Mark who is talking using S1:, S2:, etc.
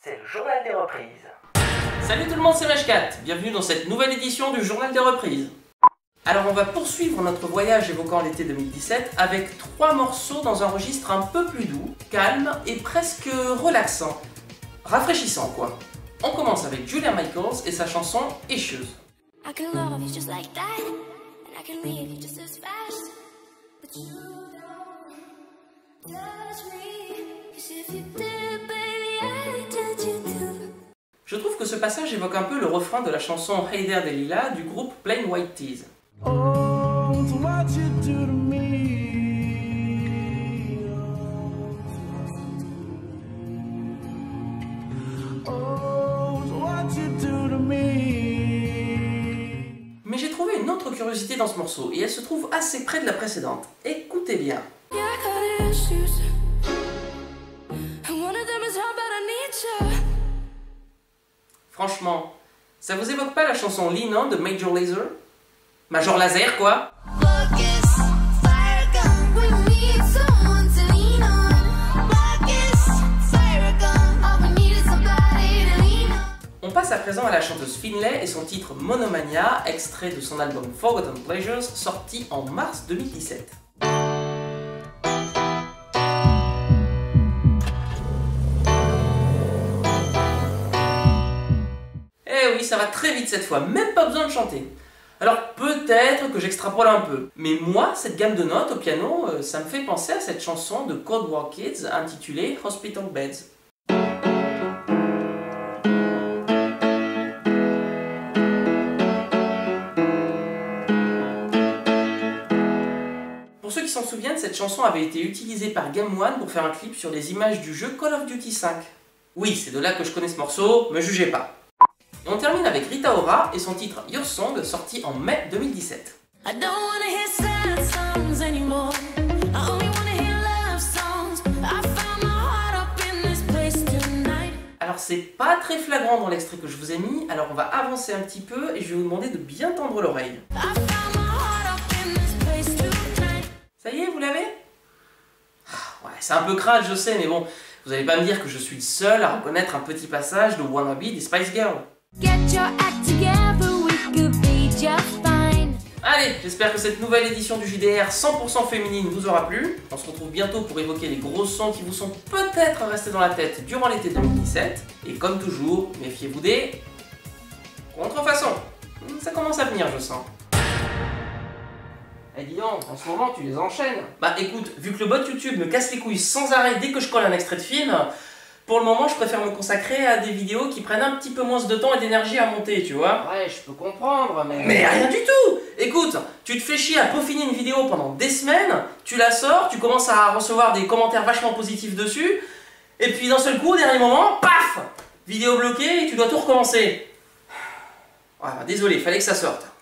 S1: c'est le journal des reprises.
S2: Salut tout le monde, c'est Meshkat. Bienvenue dans cette nouvelle édition du journal des reprises. Alors on va poursuivre notre voyage évoquant l'été 2017 avec 3 morceaux dans un registre un peu plus doux, calme et presque relaxant. Rafraîchissant quoi. On commence avec Julia Michaels et sa chanson Issues. I can love you just like that, and I can leave you just as fast. But you don't touch me, 'cause if you did, baby, I touch you too. Je trouve que ce passage évoque un peu le refrain de la chanson Hey There Delilah du groupe Plain White T's. Oh, what you do to me. Oh, what you do to me. Mais j'ai trouvé une autre curiosité dans ce morceau et elle se trouve assez près de la précédente. Écoutez bien. Franchement, ça vous évoque pas la chanson Lean On de Major Lazer? Major Lazer quoi. On passe à présent à la chanteuse Finlay et son titre Monomania, extrait de son album Forgotten Pleasures, sorti en mars 2017. Eh oui, ça va très vite cette fois, même pas besoin de chanter. Alors peut-être que j'extrapole un peu, mais moi, cette gamme de notes au piano, ça me fait penser à cette chanson de Cold War Kids intitulée Hospital Beds. Pour ceux qui s'en souviennent, cette chanson avait été utilisée par Game One pour faire un clip sur les images du jeu Call of Duty 5. Oui, c'est de là que je connais ce morceau, me jugez pas. Et on termine avec Rita Ora et son titre Your Song, sorti en mai 2017. Alors c'est pas très flagrant dans l'extrait que je vous ai mis, alors on va avancer un petit peu et je vais vous demander de bien tendre l'oreille. Ça y est, vous l'avez? Ouais, c'est un peu crade, je sais, mais bon, vous allez pas me dire que je suis le seul à reconnaître un petit passage de Wannabe des Spice Girls. Allez, j'espère que cette nouvelle édition du JDR 100% féminine vous aura plu. On se retrouve bientôt pour évoquer les gros sons qui vous sont peut-être restés dans la tête durant l'été 2017. Et comme toujours, méfiez-vous des contrefaçons. Ça commence à venir, je sens. Eh dis donc, en ce moment tu les enchaînes. Bah écoute, vu que le bot YouTube me casse les couilles sans arrêt dès que je colle un extrait de film, pour le moment je préfère me consacrer à des vidéos qui prennent un petit peu moins de temps et d'énergie à monter, tu vois. Ouais, je peux comprendre, mais... Mais rien du tout. Écoute, tu te fais chier à peaufiner une vidéo pendant des semaines, tu la sors, tu commences à recevoir des commentaires vachement positifs dessus, et puis d'un seul coup, au dernier moment, paf, vidéo bloquée et tu dois tout recommencer. Ouais, bah désolé, fallait que ça sorte.